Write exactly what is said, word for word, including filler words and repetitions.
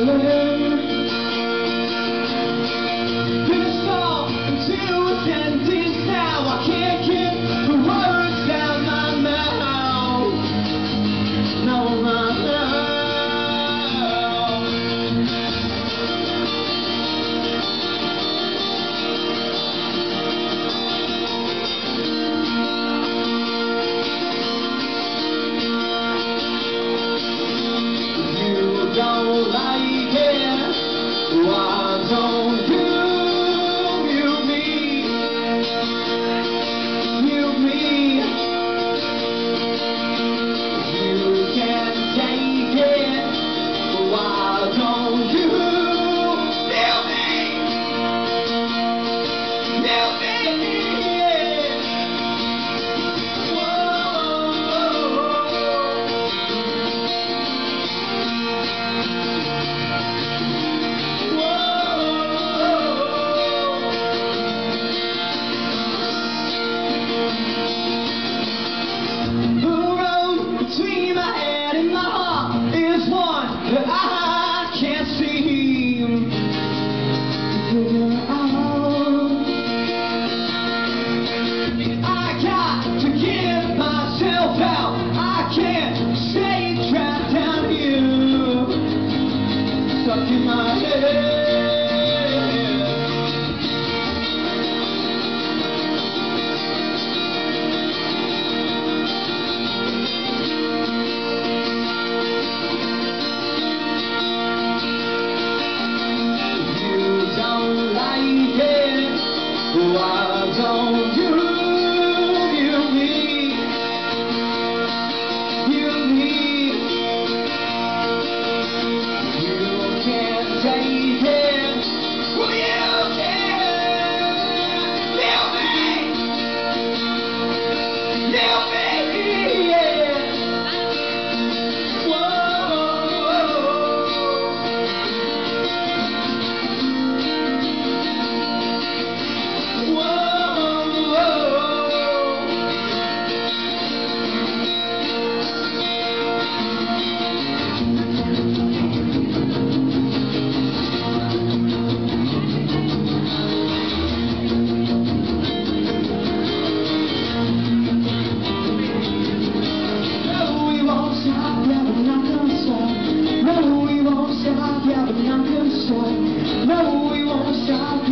violin. This song into a sentence now. I can't get the words out my mouth. No, my mouth. Don't like it, why don't you mute me, mute me? You can't take it, why don't you mute me, mute me? Between my head and my heart is one that I can't seem to figure out. I got to get myself out. I can't stay trapped down here, stuck in my head. Why don't you mute me, mute me? You can't take it, well you can mute me, mute me, yeah. No, we won't stop, yeah, but I'm gonna stop. No, we won't stop.